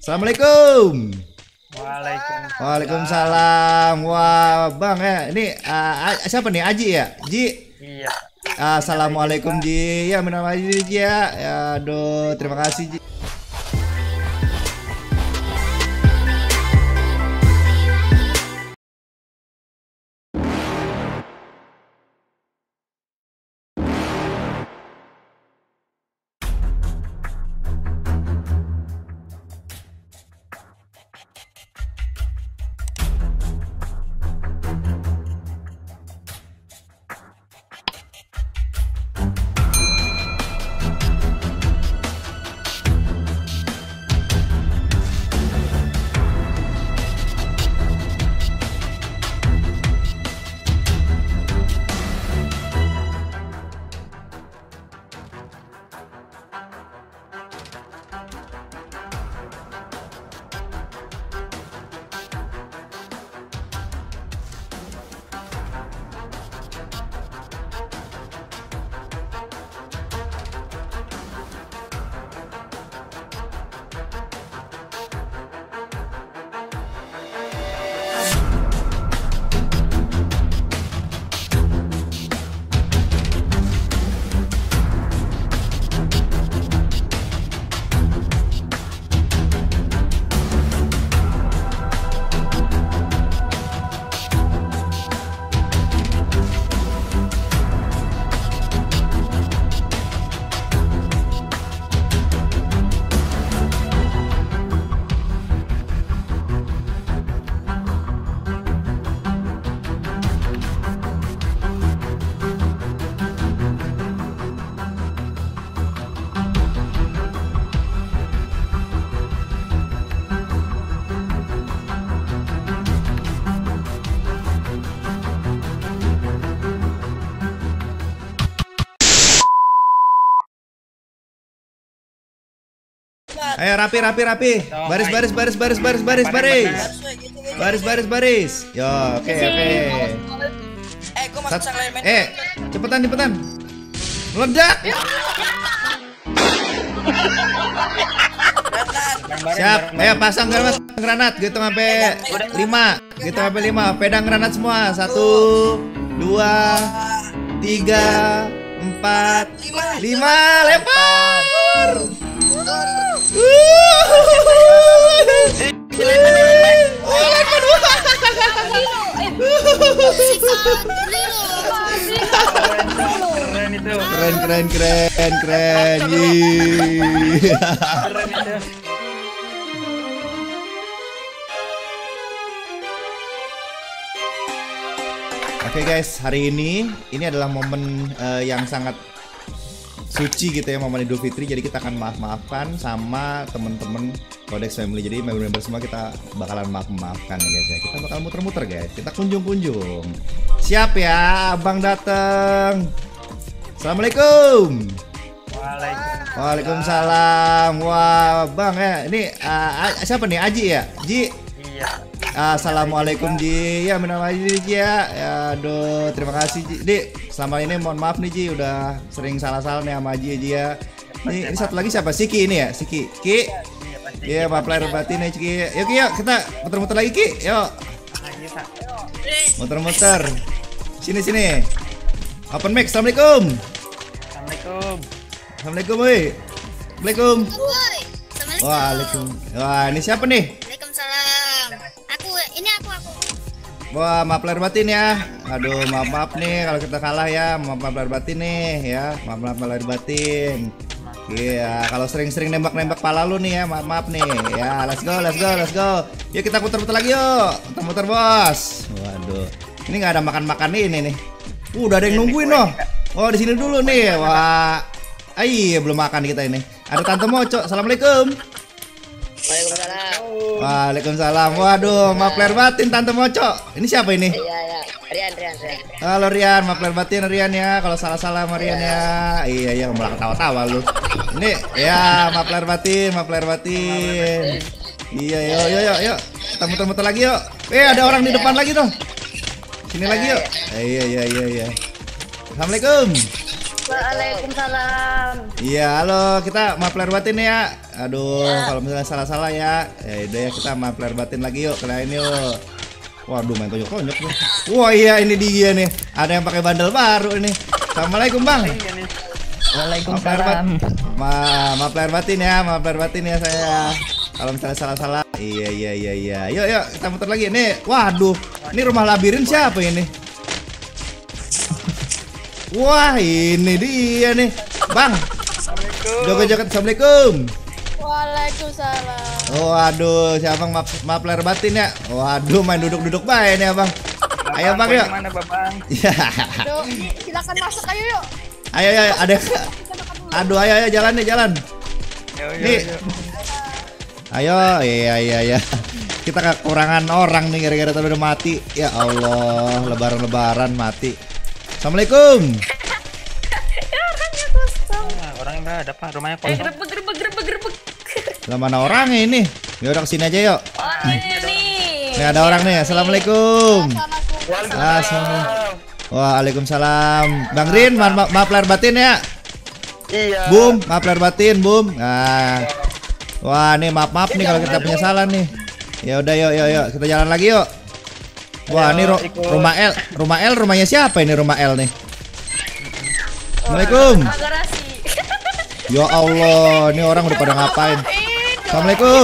Assalamualaikum. Waalaikumsalam. Waalaikumsalam. Wah, Bang ya. Ini siapa nih? Aji ya? Ji. Iya. Assalamualaikum Ji. Ya, minal aidin Ji ya. Ya, aduh, terima kasih Ji. Ayo rapi. Baris. Yo, oke. Gue masuk sang lain Cepetan. Meledak. Siap. Ayo pasang granat gitu sampai 5. Pedang granat semua. 1 2 3 4 5 lempar. Keren itu. Keren. Yeay. Keren itu. Oke guys, hari ini adalah momen yang sangat suci gitu ya, momen Idul Fitri. Jadi kita akan maafkan sama temen-temen Codex Family. Jadi member-member semua kita bakalan maafkan ya guys ya. Kita bakal muter-muter guys. Kita kunjung. Siap ya, abang dateng. Assalamualaikum. Waalaikumsalam. Wah, Bang ya. Ini siapa nih? Aji ya? Ji. Iya. Assalamualaikum Ji. Ya, minal aidin Ji ya. Ya, aduh, terima kasih Ji. Di, selama ini mohon maaf nih Ji, udah sering salah-salah nih sama Ji ya. Ini satu lagi siapa? Siki ini ya, Siki. Ki. Iya, maaf lahir batin nih Ki. Yuk Ki, yuk kita muter-muter lagi Ki. Yuk. Muter-muter. Sini. Open mic. Assalamualaikum. Assalamualaikum, woi. Assalamualaikum. Waalaikum. Wah, ini siapa nih? Waalaikumsalam. Ini aku. Wah, maaf lahir batin ya. Aduh, maaf nih kalau kita kalah ya. Maaf lahir batin nih ya. Maaf lahir batin. Iya, kalau sering-sering nembak pala lu nih ya. Maaf nih. Ya, let's go. Yuk kita putar-putar lagi yuk. Muter-muter, Bos. Waduh. Ini nggak ada makan-makan nih nih. Udah ada yang nungguin loh. Oh, di sini dulu nih. Wah. Iya, belum makan kita ini. Ada Tante Moco. Assalamualaikum. Waalaikumsalam. Waduh, maaf lahir batin Tante Moco. Ini siapa ini? Iya. Rian. Halo Rian, maaf lahir batin Rian ya. Kalau salah-salah sama Rian ya. Iya, malah ketawa-tawa lu. Ini ya, maaf lahir batin. Iya, yuk. Kita muter-muter lagi yuk. Ada orang di depan lagi tuh. Sini lagi yuk. Iya. Assalamualaikum. Waalaikumsalam. Iya, halo, kita maaf lahir batin ya. Aduh, kalau misalnya salah-salah ya. Ya udah ya, kita maaf lahir batin lagi yuk, kalian yuk. Waduh, main tonjok-tonjok nih. Wah iya, ini dia nih. Ada yang pakai bandel baru ini. Assalamualaikum bang. Waalaikumsalam. Maaf lahir batin ya, maaf lahir batin ya saya. Kalau misalnya salah-salah. Iya. Yuk, kita muter lagi nih. Waduh, ini rumah labirin siapa ini? Wah, ini dia nih. Bang. Joget-joget. Assalamualaikum. Waalaikumsalam. Waduh, si abang maaf lahir batin ya. Waduh, main duduk-duduk baik nih abang. Ayo bang yuk. Mana Babang? Ya. Aduh, silakan masuk ayo yuk. Ayo, ada. Aduh, ayo jalan nih, jalan. Nih. Ayo, iya. Kita kekurangan orang nih gara-gara tadi udah mati. Ya Allah, lebaran mati. Assalamualaikum. Orangnya kosong. Orang enggak ada Pak, rumahnya kosong. Gerebek. Lah mana orangnya ini? Ya udah kesini aja yuk. Orangnya nih. Nih ada orang nih. Assalamualaikum. Assalamualaikum. Waalaikumsalam. Bang Rin, maaf lahir batin ya. Iya. Bum, maaf lahir batin, Bum. Nah. Wah, nih maaf nih kalau kita punya salah nih. Ya udah yuk, kita jalan lagi yuk. Wah, ini rumah L rumahnya siapa ini rumah L nih? Assalamualaikum. Garasi. Ya Allah, ini orang udah pada ngapain? Assalamualaikum.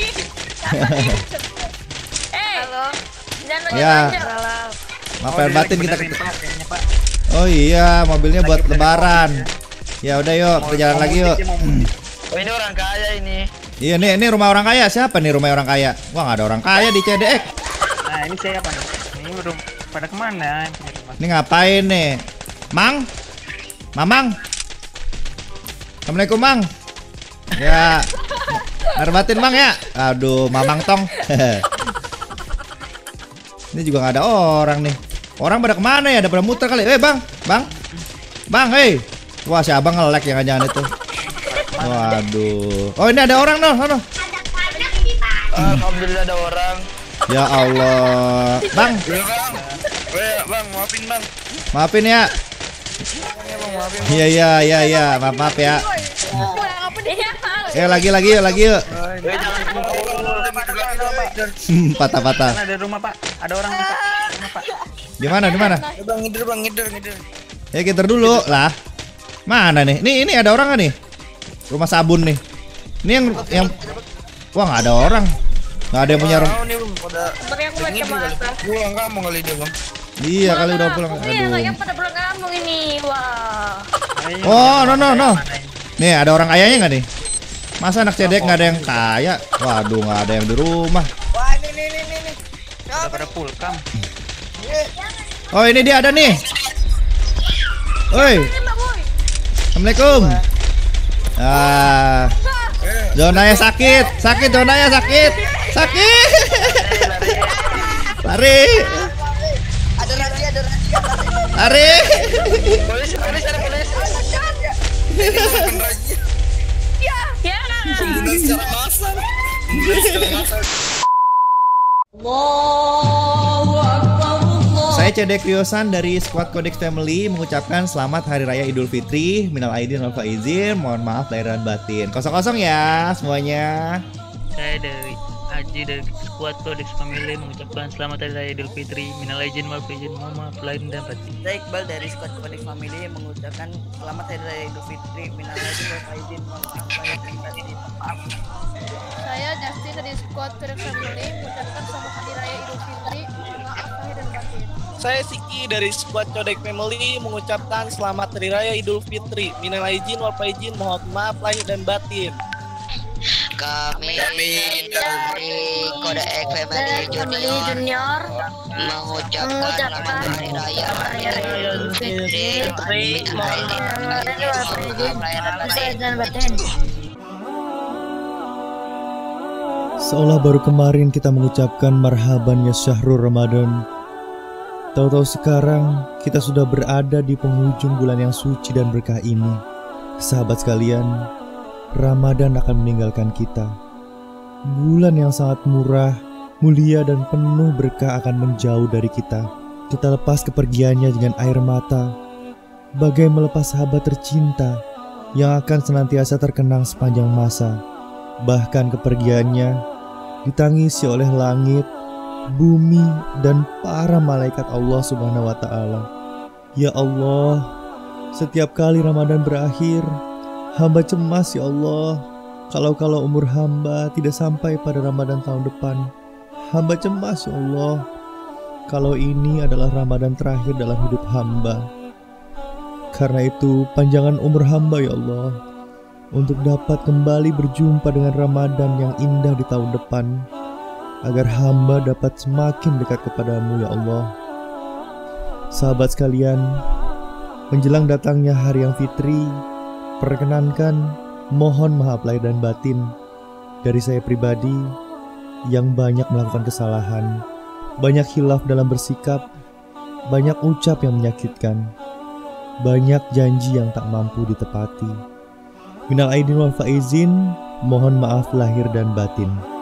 Halo. Ya. Maaf lahir batin kita. Oh iya, mobilnya buat lebaran. Ya udah yuk, kita jalan lagi yuk. Oh ini orang kaya ini. Iya nih, ini rumah orang kaya. Siapa nih rumah orang kaya? Wah, nggak ada orang kaya di CDX. Nah ini siapa nih? Ini udah pada kemana? Ini ngapain nih? Mang? Mamang? Assalamualaikum Mang. Ya. Narbatin Mang ya. Aduh, Mamang tong. Ini juga nggak ada orang nih. Orang pada kemana ya? Ada pada muter kali. Bang, hei. Wah, si abang nge-lag jangan-jangan itu. Waduh. Oh, ini ada orang noh. Alhamdulillah ada orang. Ya Allah. Bang. Bang, maafin Bang. Maafin ya. Iya. Maaf ya. Apa dia? Lagi yuk. Patah. Ada rumah Pak. Ada orang Pak. Rumah Pak. Gimana? Bang, ngider. Ya kita dulu lah. Mana nih? Ini ada orang nggak nih? Rumah sabun nih. Ini yang wah nggak ada orang. Nggak ada yang punya rumah. Sebenarnya aku baca mata. Pulang kamu kali dia Bang. Iya kali udah pulang. Iya, Aduh. yang pada pulang kampung ini. Wah. Oh no. Nih ada orang kayanya nggak nih? Masa anak cedek nggak ada yang kaya? Waduh nggak ada yang di rumah. Wah ini. Udah pada pulkam. Oh ini dia ada nih. Oi. Assalamualaikum. Zonanya sakit. Lari. Ada razia. Lari. Polisi. Ya. Saya Cedek Riosan dari Squad Codex Family mengucapkan selamat Hari Raya Idul Fitri, minal aidin wal faizin, mohon maaf lahir dan batin. Kosong-kosong ya semuanya. Saya dari Aji dari Squad Codex Family mengucapkan selamat Hari Raya Idul Fitri, minal aidin wal faizin, mohon maaf lahir dan batin. Saya Iqbal dari Squad Codex Family mengucapkan selamat Hari Raya Idul Fitri, minal aidin wal faizin, mohon maaf lahir dan batin. Maaf. Saya Justin dari Squad Codex Family mengucapkan selamat Hari Raya Idul Fitri. Maaf lahir dan batin. Saya Siki dari Squad Codek Family mengucapkan selamat Hari Raya Idul Fitri. Minal aidin wal faizin, mohon maaf lahir dan batin. Kami dari Kodek Family Junior mengucapkan selamat Hari Raya Idul Fitri. Minal aidin wal faizin dan batin. Seolah baru kemarin kita mengucapkan marhaban ya syahrul Ramadan. Tahu-tahu sekarang kita sudah berada di penghujung bulan yang suci dan berkah ini. Sahabat sekalian, Ramadan akan meninggalkan kita. Bulan yang sangat murah, mulia dan penuh berkah akan menjauh dari kita. Kita lepas kepergiannya dengan air mata, bagai melepas sahabat tercinta yang akan senantiasa terkenang sepanjang masa. Bahkan kepergiannya ditangisi oleh langit, bumi, dan para malaikat Allah Subhanahu wa Ta'ala. Ya Allah, setiap kali Ramadan berakhir, hamba cemas ya Allah. Kalau umur hamba tidak sampai pada Ramadan tahun depan, hamba cemas ya Allah. Kalau ini adalah Ramadan terakhir dalam hidup hamba. Karena itu, panjangkan umur hamba ya Allah, untuk dapat kembali berjumpa dengan Ramadan yang indah di tahun depan, agar hamba dapat semakin dekat kepadamu ya Allah. Sahabat sekalian, menjelang datangnya hari yang fitri, perkenankan mohon maaf lahir dan batin dari saya pribadi yang banyak melakukan kesalahan, banyak khilaf dalam bersikap, banyak ucap yang menyakitkan, banyak janji yang tak mampu ditepati. Minal aidin wal faizin, mohon maaf lahir dan batin.